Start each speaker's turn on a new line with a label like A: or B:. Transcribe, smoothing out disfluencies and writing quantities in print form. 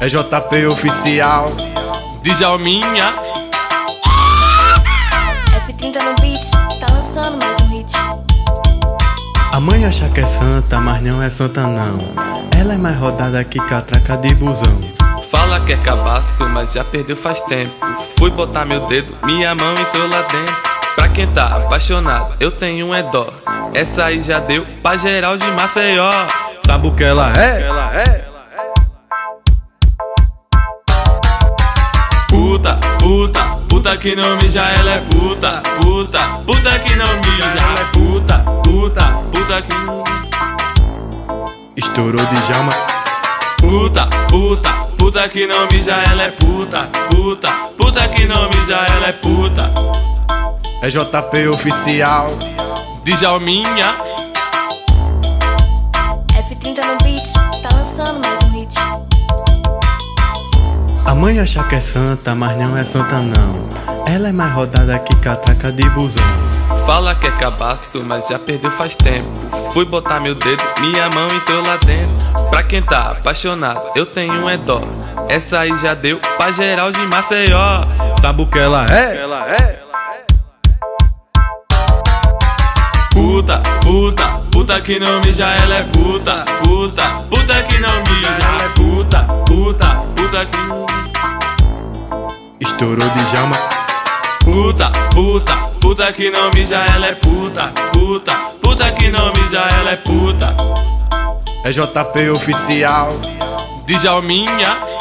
A: É JP oficial,
B: Djalminha.
C: F30 no beat, tá lançando mais um hit.
A: a mãe acha que é santa, mas não é santa não. Ela é mais rodada que catraca de busão.
B: Fala que é cabaço, mas já perdeu faz tempo. Fui botar meu dedo, minha mão entrou lá dentro. Pra quem tá apaixonado, eu tenho um dó. Essa aí já deu pra geral de Maceió.
A: Sabe o que ela é?
B: Puta, puta, puta que não mija, ela é puta. Puta, puta que não mija, ela é puta. Puta, puta que não...
A: Estourou Djalma.
B: Puta, puta, puta que não mija, ela é puta. Puta, puta que não mija, ela é puta.
A: É JP oficial,
B: Djalminha.
C: F30 no beat, tá lançando mais um hit.
A: a mãe acha que é santa, mas não é santa não. Ela é mais rodada que catraca de busão.
B: Fala que é cabaço, mas já perdeu faz tempo. Fui botar meu dedo, minha mão entrou lá dentro. Pra quem tá apaixonado, eu tenho um dó. Essa aí já deu pra geral de Maceió.
A: Sabe o que ela é?
B: Puta, puta, puta que não mija, ela é puta. Puta, puta que não mija, ela é puta. Puta, puta que não...
A: Estourou Djalma.
B: Puta, puta, puta que não mija, ela é puta. Puta, puta que não mija, ela é puta.
A: É JP oficial,
B: Djalminha.